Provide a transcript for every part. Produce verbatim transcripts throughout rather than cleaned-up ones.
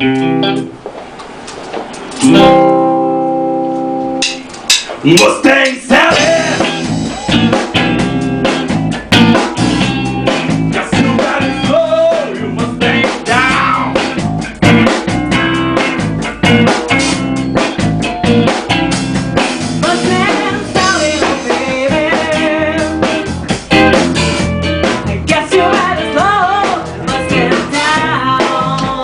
Mustang Sally. Got somebody slow, you Mustang down. Mustang Sally, oh baby, I guess you're right as slow, Mustang down.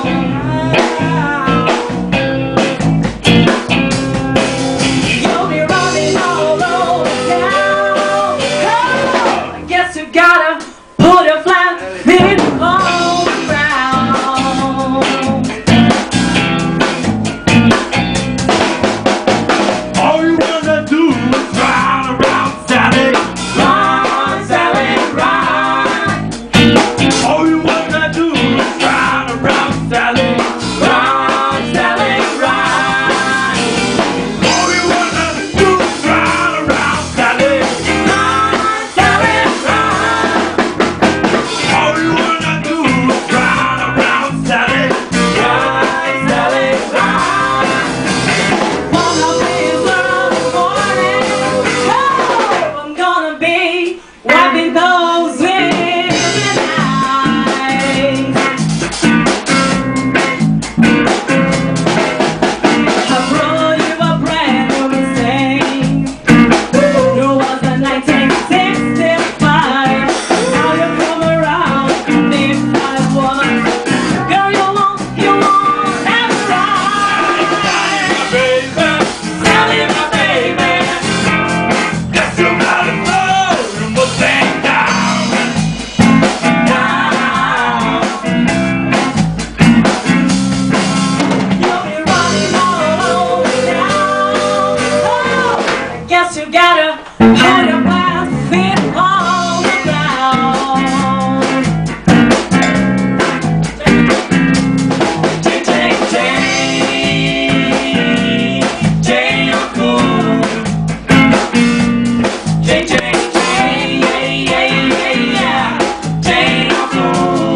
You'll be running all over town. Oh, I guess you gotta put your flat feet on the ground. All you wanna do is ride around Sally. Run, Sally, run. All you wanna do is ride around Sally. Run, Sally, run. All you wanna do is ride around Sally. Run, Sally, run. All you wanna do is ride around Sally. Run, Sally, run. One of these early mornings, oh, I'm gonna be wiping those with eyes. I brought you a brand new Mustang. It was a nineteen sixty-five. Now you come around, this five one. Girl, you want, you want that ride. Baby, Sally, my baby. got somebody slow, you Mustang down. Down. You'll be running all over town. Oh, I guess you gotta hold your fast feet on the ground. Jay, Jay, Jay, Jay, Uncle. Jay, Jay, Jay, yeah, yeah, yeah, yeah. Jay, Uncle.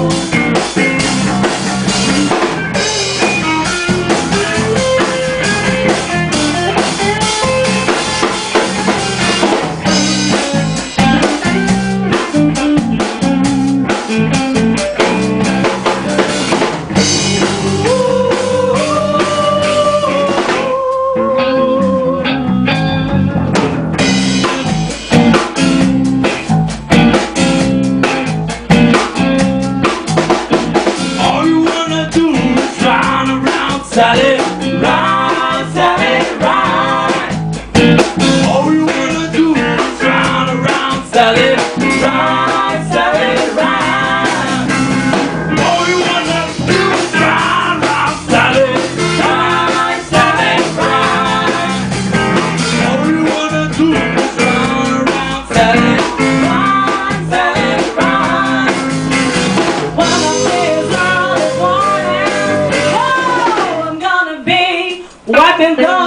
All you wanna do is ride around Sally. Run, Sally, run. All you wanna do is ride around Sally. Run, Sally, run. All you wanna do is ride around Sally. Run, Sally, run. All you wanna do is ride around Sally. Run, Sally, run. One of these early mornings, oh, I'm gonna be wiping those